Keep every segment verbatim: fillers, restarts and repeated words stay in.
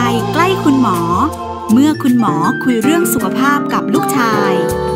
ใกล้คุณหมอเมื่อคุณหมอคุยเรื่องสุขภาพกับลูกชาย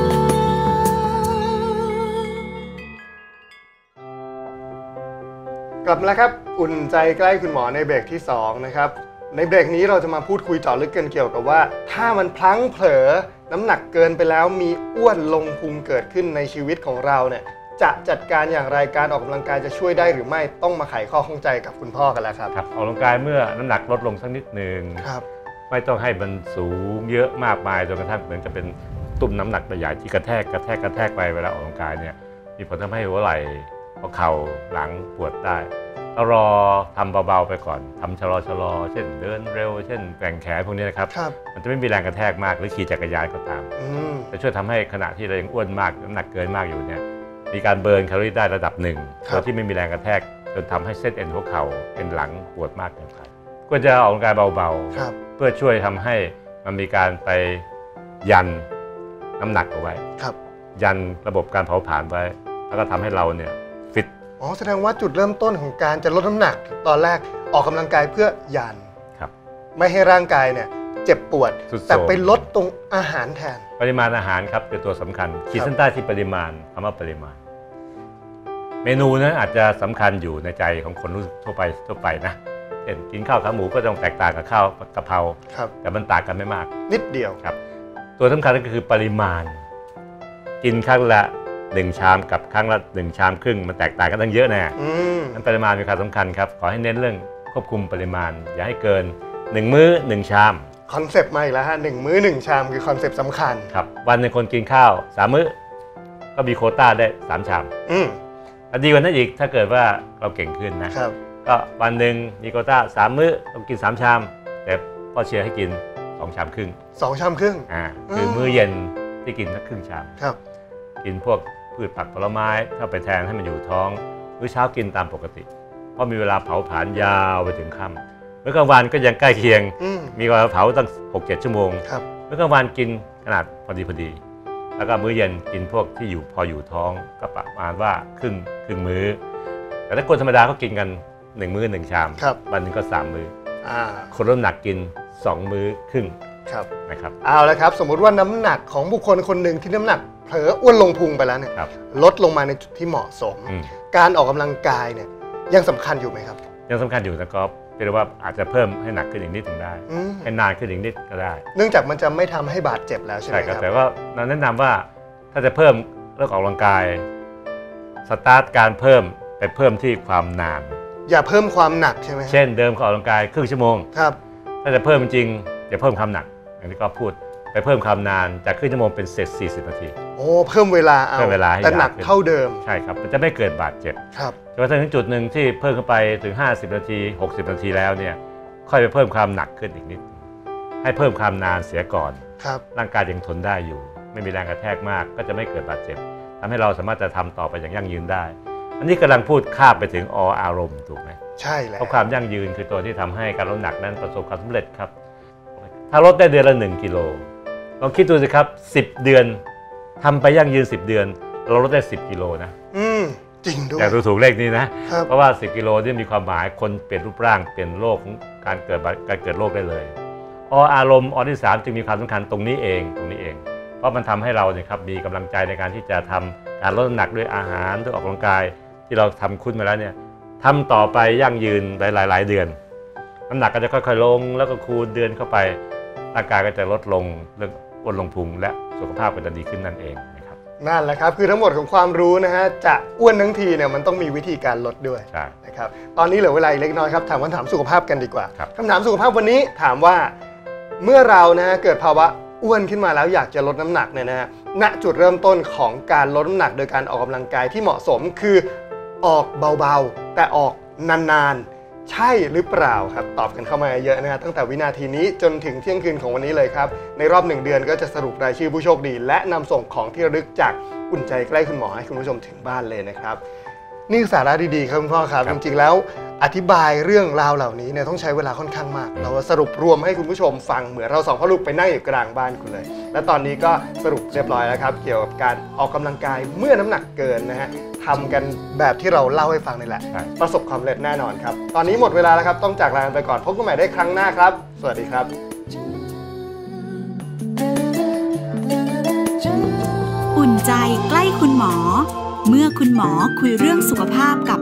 กลับมาแล้วครับอุ่นใจใกล้คุณหมอในเบรกที่สองนะครับในเบรกนี้เราจะมาพูดคุยเจาะลึกกันเกี่ยวกับว่าถ้ามันพลั้งเผลอน้ำหนักเกินไปแล้วมีอ้วนลงพุงเกิดขึ้นในชีวิตของเราเนี่ยจะจัดการอย่างไรการออกกำลังกายจะช่วยได้หรือไม่ต้องมาไขข้อข้องใจกับคุณพ่อกันแล้วครับครับออกกำลังกายเมื่อน้ำหนักลดลงสักนิดหนึ่งไม่ต้องให้มันสูงเยอะมากมายจนกระทั่งเหมือนจะเป็นตุ่มน้ำหนักใหญ่ที่กระแทกกระแทกกระแทกไปเวลาออกกำลังกายเนี่ยมีผลทำให้หัวไหล่หัวเข่าหลังปวดได้เรารอทำเบาๆไปก่อนทำชะลอชะลอเช่นเดินเร็วเช่นแกว่งแขนพวกนี้นะครับมันจะไม่มีแรงกระแทกมากหรือขี่จักรยานก็ตามจะช่วยทำให้ขณะที่เรายังอ้วนมากน้ำหนักเกินมากอยู่เนี่ยมีการเบิร์นแคลอรี่ได้ระดับหนึ่งโดยที่ไม่มีแรงกระแทกจนทำให้เส้นเอ็นหัวเข่าเอ็นหลังปวดมากเกินไปควรจะออกกำลังกายเบาๆเพื่อช่วยทำให้มันมีการไปยันน้ำหนักเอาไว้ยันระบบการเผาผลาญไว้แล้วก็ทำให้เราเนี่ยฟิตอ๋อแสดงว่าจุดเริ่มต้นของการจะลดน้ำหนักตอนแรกออกกำลังกายเพื่อยันไม่ให้ร่างกายเนี่ยเจ็บปวดแต่ไปลดตรงอาหารแทนปริมาณอาหารครับคือตัวสำคัญขีดเส้นใต้ที่ปริมาณคำว่าปริมาณเมนูนั้นอาจจะสำคัญอยู่ในใจของคนทั่วไปทั่วไปนะเช่นกินข้าวขาหมูก็ต้องแตกต่างกับข้าวกะเพราแต่มันต่างกันไม่มากนิดเดียวครับตัวสำคัญก็คือปริมาณกินครั้งละหนึ่งชามกับครั้งละหนึ่งชามครึ่งมันแตกต่างกันตั้งเยอะแน่นั้นปริมาณมีความสำคัญครับขอให้เน้นเรื่องควบคุมปริมาณอย่าให้เกินหนึ่งมื้อหนึ่งชามคอนเซปต์ใหม่แล้วฮะหนึ่งมื้อหนึ่งชามคือคอนเซปต์สำคัญครับวันหนึ่งคนกินข้าวสามมื้อก็มีโควต้าได้สามชามอืมดีกว่านั้นอีกถ้าเกิดว่าเราเก่งขึ้นนะครับก็วันหนึ่งมีโควต้าสามมื้อต้องกินสามชามแต่พ่อเชียร์ให้กินสองชามครึ่งสองชามครึ่งอ่าคือมื้อเย็นที่กินสักครึ่งชามครับกินพวกพืชผักผลไม้เข้าไปแทนให้มันอยู่ท้องมื้อเช้ากินตามปกติเพราะมีเวลาเผาผลาญยาวไปถึงค่ำมื้อกลางวันก็ยังใกล้เคียงมีเวลาเผาตั้ง หกเจ็ด ชั่วโมงมื้อกลางวันกินขนาดพอดีพอดีแล้วก็มื้อเย็นกินพวกที่อยู่พออยู่ท้องก็ประมาณว่าครึ่งครึ่งมื้อแต่ถ้าคนธรรมดาก็กินกันหนึ่งมื้อหนึ่งชามวันนึงก็สามมื้อคนลดน้ำหนักกินสองมื้อครึ่งนะครับเอาละครับสมมุติว่าน้ำหนักของบุคคลคนหนึ่งที่น้ำหนักเผลออ้วนลงพุงไปแล้วเนี่ยลดลงมาในจุดที่เหมาะสมการออกกำลังกายเนี่ยยังสำคัญอยู่ไหมครับยังสำคัญอยู่นะก๊อฟเรียกว่าอาจจะเพิ่มให้หนักขึ้นอีกนิดนึงได้ให้นานขึ้นอีกนิดก็ได้เนื่องจากมันจะไม่ทำให้บาดเจ็บแล้วใช่ไหมครับแต่ว่าแนะนำว่าถ้าจะเพิ่มเรื่องออกกำลังกายสตาร์ทการเพิ่มไปเพิ่มที่ความนานอย่าเพิ่มความหนักใช่ไหมเช่นเดิมเขาออกกำลังกายครึ่งชั่วโมงครับถ้าจะเพิ่มจริงอย่าเพิ่มความหนักอย่างที่ก็พูดไปเพิ่มความนานจากครึ่งชั่วโมงเป็นเสร็จสี่สิบนาทีโอ้เพิ่มเวลาเอาแต่หนักเท่าเดิมใช่ครับมันจะไม่เกิดบาดเจ็บครับจนกระทั่งถึงจุดหนึ่งที่เพิ่มขึ้นไปถึงห้าสิบนาทีหกสิบนาทีแล้วเนี่ยค่อยไปเพิ่มความหนักขึ้นอีกนิดให้เพิ่มความนานเสียก่อนครับร่างกายยังทนได้อยู่ไม่มีแรงกระแทกมากก็จะไม่เกิดบาดเจ็บทำให้เราสามารถจะทำต่อไปอย่างยั่งยืนได้อันนี้กำลังพูดข้ามไปถึงออารมณ์ถูกไหมใช่แล้วเพราะความยั่งยืนคือตัวที่ทำให้การลดน้ำหนักนั้นประสบความสำเร็จครับถ้าลดได้เดือนละหนึ่งกิโลลองคิดดูสิครับสิบเดือนทำไปยั่งยืนสิบเดือนเราลดได้สิบกิโลนะอืมจริงด้วยแต่ดูถูกเลขนี้นะเพราะว่าสิบกิโลนี่มีความหมายคนเปลี่ยนรูปร่างเปลี่ยนโรคของการเกิดการเกิดโรคได้เลยออารมณ์อที่สามจึงมีความสำคัญตรงนี้เองตรงนี้เองเพราะมันทำให้เราเนี่ยครับมีกำลังใจในการที่จะทำการลดน้ำหนักด้วยอาหารด้วยออกกำลังกายที่เราทำคุ้นมาแล้วเนี่ยทำต่อไปยั่งยืนหลายหลายเดือนน้ำหนักก็จะค่อยๆลงแล้วก็คูณเดือนเข้าไปร่างกายก็จะลดลงเรื่องอ้วนลงพุงและสุขภาพก็จะดีขึ้นนั่นเองนะครับนั่นแหละครับคือทั้งหมดของความรู้นะฮะจะอ้วนทั้งทีเนี่ยมันต้องมีวิธีการลดด้วยนะครับตอนนี้เหลือเวลาเล็กน้อยครับถามคำถามสุขภาพกันดีกว่าคำถามสุขภาพวันนี้ถามว่าเมื่อเรานะฮะเกิดภาวะอ้วนขึ้นมาแล้วอยากจะลดน้ำหนักเนี่ยนะฮะณจุดเริ่มต้นของการลดน้ำหนักโดยการออกกำลังกายที่เหมาะสมคือออกเบาๆแต่ออกนานๆใช่หรือเปล่าครับตอบกันเข้ามาเยอะนะฮะตั้งแต่วินาทีนี้จนถึงเที่ยงคืนของวันนี้เลยครับในรอบหนึ่งเดือนก็จะสรุปรายชื่อผู้โชคดีและนำส่งของที่ระลึกจากอุ่นใจใกล้คุณหมอให้คุณผู้ชมถึงบ้านเลยนะครับนี่สาระดีๆครับคุณพ่อครับจริงๆแล้วอธิบายเรื่องราวเหล่านี้เนี่ยต้องใช้เวลาค่อนข้างมากเราสรุปรวมให้คุณผู้ชมฟังเหมือนเราสองพ่อลูกไปนั่งอยู่กลางบ้านคุณเลยและตอนนี้ก็สรุปเรียบร้อยแล้วครับเกี่ยวกับการออกกำลังกายเมื่อน้ำหนักเกินนะฮะทำกันแบบที่เราเล่าให้ฟังนี่แหละประสบความสำเร็จแน่นอนครับตอนนี้หมดเวลาแล้วครับต้องจากลาไปก่อนพบกันใหม่ได้ครั้งหน้าครับสวัสดีครับอุ่นใจใกล้คุณหมอเมื่อคุณหมอคุยเรื่องสุขภาพกับ